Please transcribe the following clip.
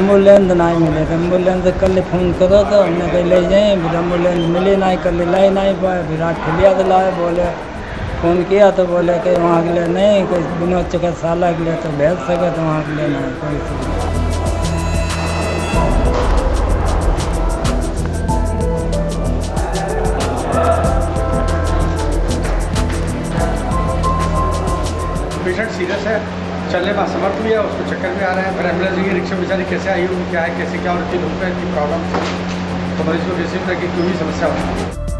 Ambulance नहीं मिले तो एम्बुलेंस कल फ़ोन करो तो हमने कहीं ले जाए, फिर एम्बुलेंस मिले नहीं, कल लाई नहीं पाए, फिर आज खिलिया तो लाए, बोले फ़ोन किया तो बोले कि वहाँ के लिए नहीं, कोई विनोद चिकित्सालय के लिए तो भेज सके, तो वहाँ के लिए नहीं कोई सुविधा। पेशेंट सीरियस है, चलने में असमर्थ हुई है, उसको चक्कर में आ रहे हैं, फिर एम्बुलेंस की रिक्शा बेचारी कैसे आई होगी, क्या है, कैसे क्या और किन उनका की प्रॉब्लम, तो मरीज को रिसीव करके क्यों ही समस्या होगी।